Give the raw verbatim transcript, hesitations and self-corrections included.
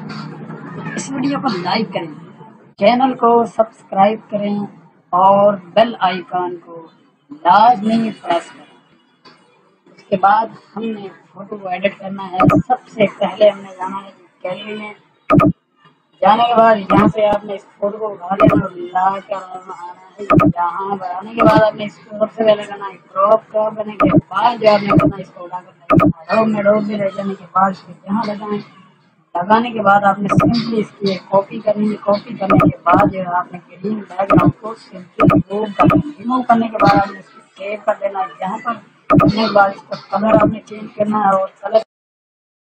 इस वीडियो को लाइक करें, चैनल को सब्सक्राइब करें और बेल आइकन को लाजमी प्रेस करें। उसके बाद हमने फोटो को एडिट करना है। सबसे पहले हमने जाना है गैलरी में। जाने के बाद यहाँ से आपने इस फोटो को उठा लेना और ला कर आना है यहाँ पर। आने के बाद आपने इसको सबसे पहले करना है क्रॉप। क्रॉप करने के बाद जो आपने करना है इसको उठाकर में डॉट भी रह जाने के बाद इसको यहाँ लगाएं। लगाने के बाद आपने सिंपली इसकी कॉपी करनी है। कॉपी करने के बाद जो है आपने ग्रीन बैकग्राउंड को सिंपली रिमूव करना है। रिमूव करने के बाद आपने इसको सेव कर देना है। यहाँ पर करने के बाद इसका कलर आपने चेंज करना है और कलर